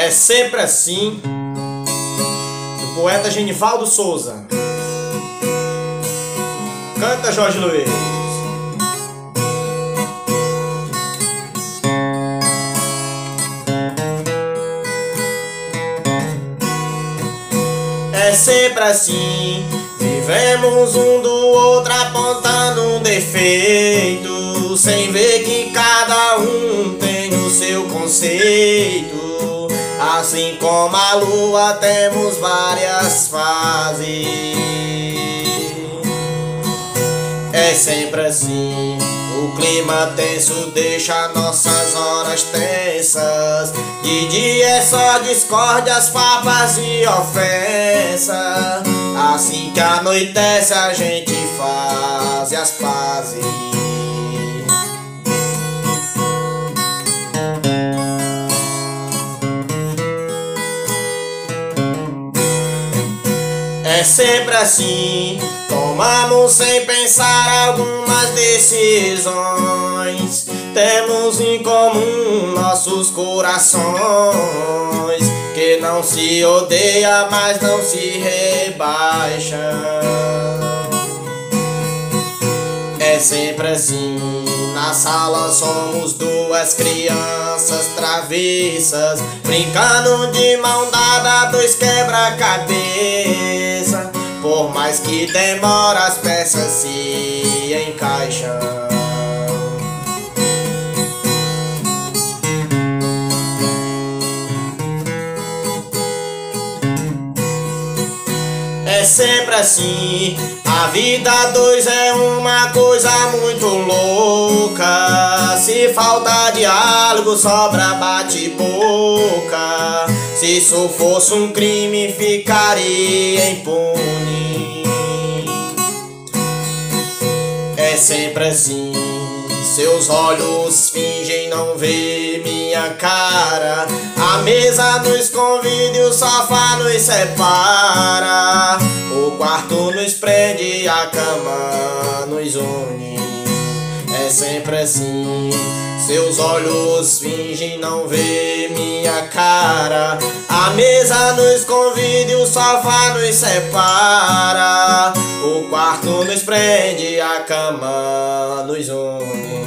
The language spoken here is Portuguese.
É sempre assim, do poeta Genivaldo Souza. Canta Jorge Luiz. É sempre assim, vivemos um do outro apontando um defeito, sem ver que cada um tem o seu conceito. Assim como a lua temos várias fases. É sempre assim, o clima tenso deixa nossas horas tensas. De dia é só discórdias, papas e ofensa. Assim que anoitece a gente faz as pazes. É sempre assim, tomamos sem pensar algumas decisões. Temos em comum nossos corações, que não se odeia, mas não se rebaixa. É sempre assim, na sala somos duas crianças travessas, brincando de mão dada, dois quebra-cabeça. Por mais que demore, as peças se encaixam. É sempre assim, a vida a dois é uma coisa muito louca. Se falta diálogo, sobra bate-boca. Se isso fosse um crime, ficaria impune. É sempre assim, seus olhos fingem não ver minha cara. A mesa nos convida e o sofá nos separa. O quarto nos prende, a cama nos une. É sempre assim, seus olhos fingem não ver minha cara. A mesa nos convida e o sofá nos separa. O quarto nos prende, a cama nos une.